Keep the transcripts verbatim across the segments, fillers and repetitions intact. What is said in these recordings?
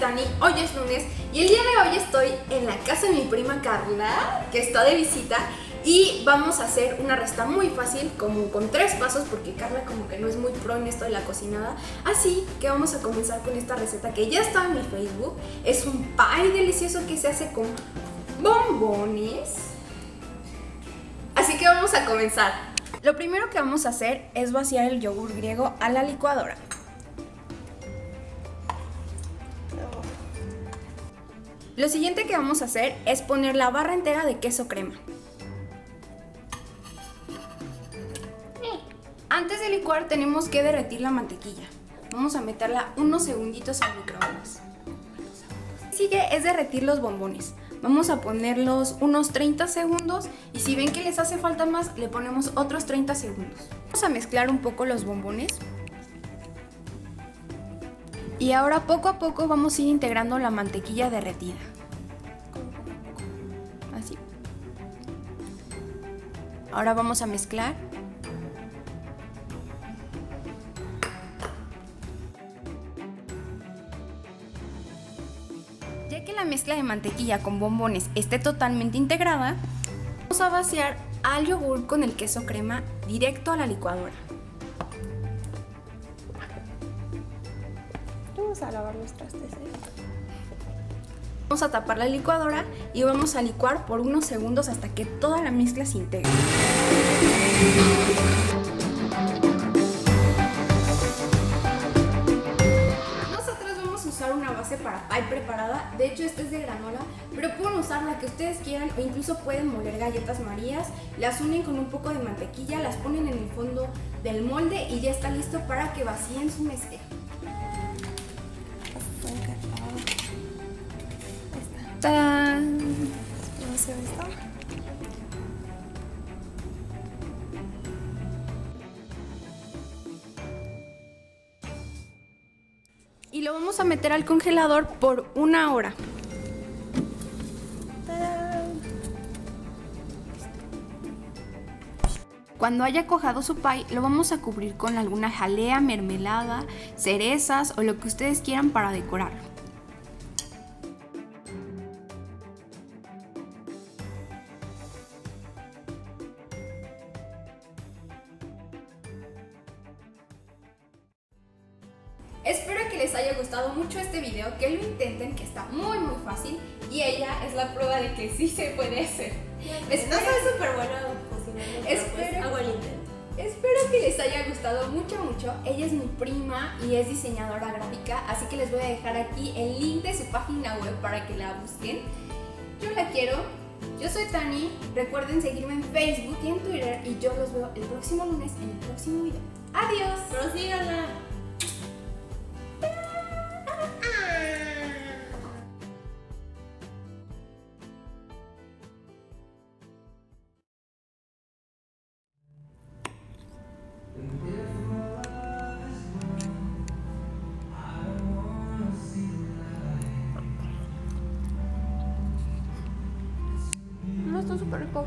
Tani, hoy es lunes y el día de hoy estoy en la casa de mi prima Carla, que está de visita, y vamos a hacer una receta muy fácil, como con tres pasos, porque Carla como que no es muy pro en esto de la cocinada. Así que vamos a comenzar con esta receta que ya está en mi Facebook. Es un pie delicioso que se hace con bombones. Así que vamos a comenzar. Lo primero que vamos a hacer es vaciar el yogur griego a la licuadora. Lo siguiente que vamos a hacer es poner la barra entera de queso crema. Antes de licuar tenemos que derretir la mantequilla. Vamos a meterla unos segunditos al microondas. Lo que sigue es derretir los bombones. Vamos a ponerlos unos treinta segundos y si ven que les hace falta más, le ponemos otros treinta segundos. Vamos a mezclar un poco los bombones. Y ahora poco a poco vamos a ir integrando la mantequilla derretida. Así. Ahora vamos a mezclar. Ya que la mezcla de mantequilla con bombones esté totalmente integrada, vamos a vaciar al yogur con el queso crema directo a la licuadora. Vamos a lavar los trastes, ¿eh? Vamos a tapar la licuadora y vamos a licuar por unos segundos hasta que toda la mezcla se integre. Una base para pie preparada, de hecho esta es de granola, pero pueden usar la que ustedes quieran o incluso pueden moler galletas marías, las unen con un poco de mantequilla, las ponen en el fondo del molde y ya está listo para que vacíen su mezcla. ¡Tarán! Y lo vamos a meter al congelador por una hora. ¡Tarán! Cuando haya cuajado su pie, lo vamos a cubrir con alguna jalea, mermelada, cerezas o lo que ustedes quieran para decorarlo. Espero que les haya gustado mucho este video, que lo intenten, que está muy muy fácil y ella es la prueba de que sí se puede hacer. No soy súper buena cocinando, pero espero, pues hago el intento. Espero que les haya gustado mucho mucho. Ella es mi prima y es diseñadora gráfica, así que les voy a dejar aquí el link de su página web para que la busquen. Yo la quiero. Yo soy Tani. Recuerden seguirme en Facebook y en Twitter y yo los veo el próximo lunes en el próximo video. ¡Adiós! Prosíganla. No, está súper rico.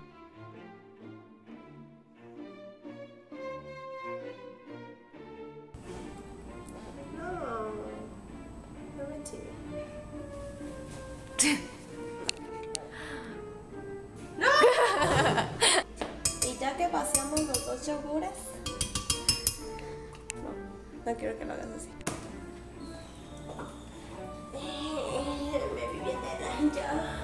No, no me chive. ¡No! Y ya que vaciamos los dos yogures, no, no quiero que lo hagas así. Me vi bien de daño.